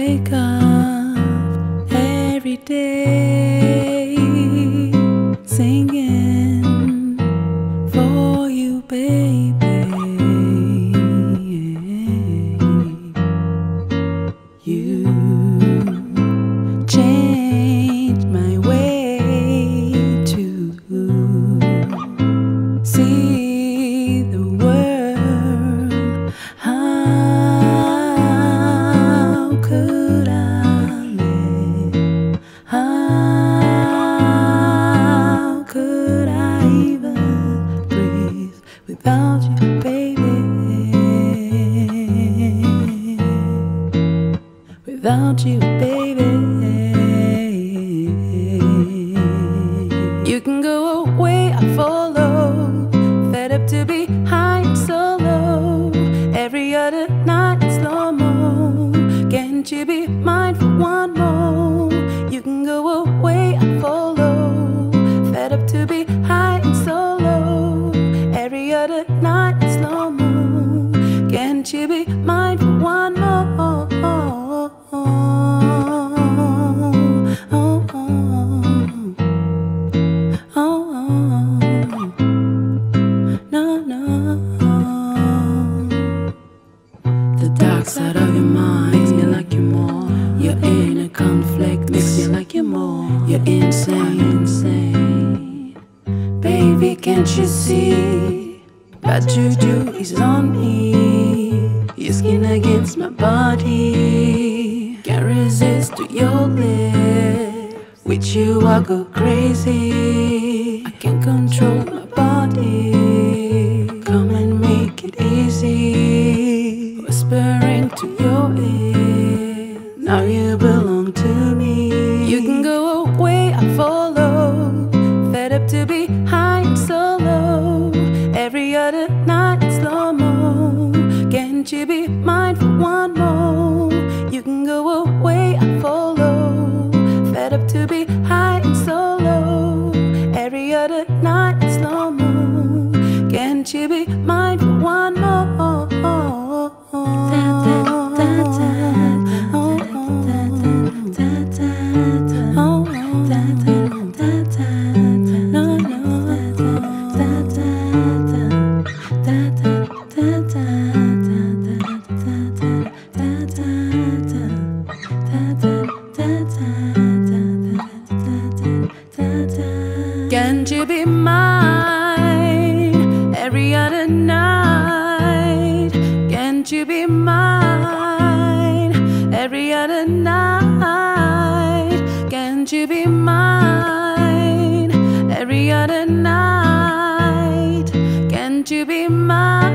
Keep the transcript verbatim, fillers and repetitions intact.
wake up every day singing for you, baby. You changed my way to see the world. How could I live? How could I even breathe without you, baby? Without you, baby. You can go away, I follow. Fed up to be high and solo. Every other night in slow-mo. Can't you be mine for one more? You can go away, I follow. Fed up to be high and solo. Every other night in slow-mo. Can't you be mine for one more? The dark side of your mind makes me like you more. Your inner conflict makes me like you more. You're insane, insane. Baby, can't you see? Bad juju is on me. Your skin against my body. Can't resist to your lips. With you I go crazy. I can't control my body. Come and make it easy. Whispering to your ear. Now you belong to me. You can go away, I follow. Fed up to be high and solo. Every other night in slow-mo. Can't you be mine for one more? You can go away, I follow. Fed up to be high and solo. Every other night in slow-mo. Can't you be mine for one more? Can't you be mine every other night? Can't you be mine every other night? Can't you be mine every other night? Can't you be mine?